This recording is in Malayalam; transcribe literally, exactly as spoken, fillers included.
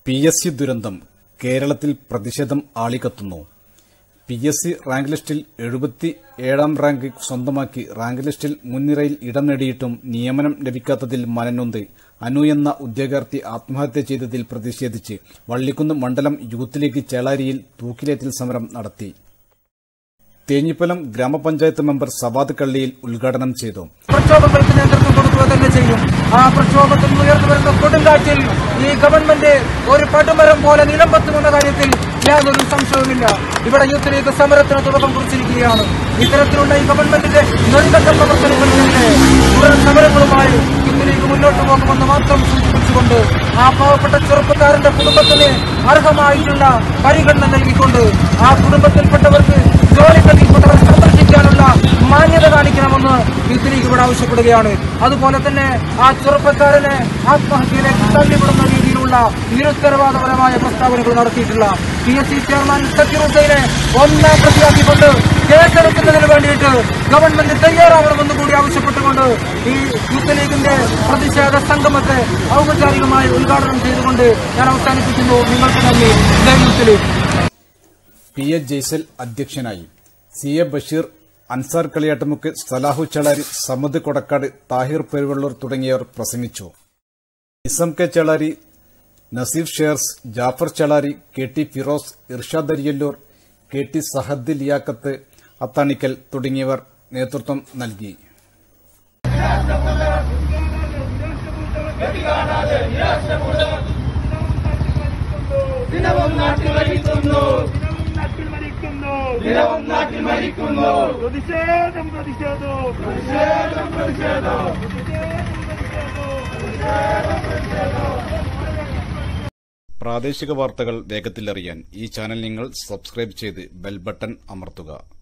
പി എസ് സി ദുരന്തം കേരളത്തിൽ പ്രതിഷേധം ആളിക്കത്തുന്നു. പി എസ് സി റാങ്ക് ലിസ്റ്റിൽ എഴുപത്തി ഏഴാം റാങ്ക് സ്വന്തമാക്കി റാങ്ക് ലിസ്റ്റിൽ മുൻനിരയിൽ ഇടം നേടിയിട്ടും നിയമനം ലഭിക്കാത്തതിൽ മനനൊന്ത് അനു എന്ന ഉദ്യോഗാർത്ഥി ആത്മഹത്യ ചെയ്തതിൽ പ്രതിഷേധിച്ച് വള്ളിക്കുന്ന് മണ്ഡലം യൂത്ത് ലീഗ് ചേളാരിയിൽ തൂക്കിലേറ്റൽ സമരം നടത്തി. തേഞ്ഞിപ്പലം ഗ്രാമപഞ്ചായത്ത് മെമ്പർ സവാദ് കള്ളിയിൽ ഉദ്ഘാടനം ചെയ്തു. പ്രക്ഷോഭങ്ങൾക്ക് നേതൃത്വം കൊടുക്കുക തന്നെ ചെയ്യും. ആ പ്രക്ഷോഭത്തിൽ ഉയർന്നു വരുന്ന കൊടുങ്കാറ്റിൽ ഈ ഗവൺമെന്റ് ഒരു പടുമരം പോലെ നിലംപത്തുമെന്ന കാര്യത്തിൽ യാതൊരു സംശയവുമില്ല. ഇവിടെ യൂത്ത് ലീഗ് സമരത്തിന് തുടക്കം കുറിച്ചിരിക്കുകയാണ്. ഇത്തരത്തിലുള്ള ഈ ഗവൺമെന്റിന്റെ നിർബന്ധ പ്രവർത്തനങ്ങൾക്കെതിരെ തുടർ സമരങ്ങളുമായി യൂത്ത് ലീഗ് മുന്നോട്ട് പോകുമെന്ന് മാത്രം സൂചിപ്പിച്ചുകൊണ്ട് ആ പാവപ്പെട്ട ചെറുപ്പക്കാരന്റെ കുടുംബത്തിന് അർഹമായിട്ടുള്ള പരിഗണന നൽകിക്കൊണ്ട് ആ കുടുംബത്തിൽപ്പെട്ടവർക്ക് ജോലി നൽകിക്കൊണ്ടവർ സന്ദർശിക്കാനുള്ള മാന്യത കാണിക്കണമെന്ന് യൂത്ത് ലീഗ് ഇവിടെ ആവശ്യപ്പെടുകയാണ്. അതുപോലെ തന്നെ ആ ചെറുപ്പക്കാരനെ ആത്മഹത്യയിലേക്ക് തള്ളിവിടുന്ന രീതിയിലുള്ള നിരുത്തരവാദപരമായ പ്രസ്താവനകൾ നടത്തിയിട്ടുള്ള P S C chairman Zakir ഹുസൈനെ ഒന്നാം പ്രതിയാക്കിക്കൊണ്ട് കേസെടുക്കുന്നതിന് വേണ്ടിയിട്ട് ഗവൺമെന്റ് തയ്യാറാവണമെന്ന് കൂടി ആവശ്യപ്പെട്ടുകൊണ്ട് ഈ യൂത്ത് ലീഗിന്റെ പ്രതിഷേധ സംഗമത്തെ ഔപചാരികമായി ഉദ്ഘാടനം ചെയ്തുകൊണ്ട് ഞാൻ അവസാനിപ്പിക്കുന്നു. നിങ്ങൾക്ക് നന്ദി. ജയ് youth league. P A Jaisal അധ്യക്ഷനായി. സി എ ബഷീർ, അൻസാർ കളിയാട്ടുമുക്ക്, സലാഹു ചേളാരി, സമദ് കൊടക്കാട്, താഹിർ പെരുവള്ളൂർ തുടങ്ങിയവർ പ്രസംഗിച്ചു. Isam K Chelari, Naseef Shers, Jafar Chelari, K T Firoz, Irshad Ariyallur, K T Sahad Liyakkath Athanikkal തുടങ്ങിയവർ നേതൃത്വം നൽകി. പ്രതിഷേധം പ്രതിഷേധം പ്രതിഷേധം പ്രതിഷേധം പ്രാദേശിക വാർത്തകൾ വേഗത്തിലറിയാൻ ഈ ചാനൽ നിങ്ങൾ സബ്സ്ക്രൈബ് ചെയ്ത് ബെൽ ബട്ടൺ അമർത്തുക.